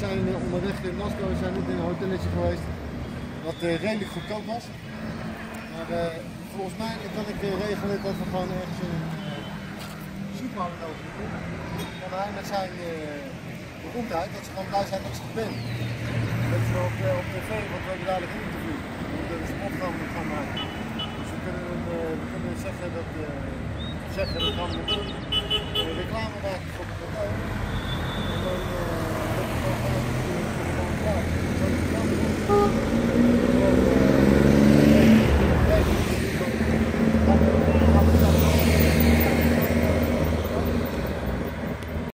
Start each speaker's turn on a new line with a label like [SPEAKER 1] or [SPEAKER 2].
[SPEAKER 1] zijn onderweg in Moskou, we zijn net in een hotelletje geweest wat redelijk goedkoop was. Maar volgens mij kan ik regelen dat we gewoon ergens een supermarkt over doen. Want hij met zijn beroemdheid, dat ze gewoon blij zijn dat ze er ben. Dat is op tv, want we hebben dadelijk een interview. We moeten een spotgram gaan maken. Dus we kunnen zeggen dat we gaan doen. Reclame maken voor de partij. En dan dat we gewoon klaar.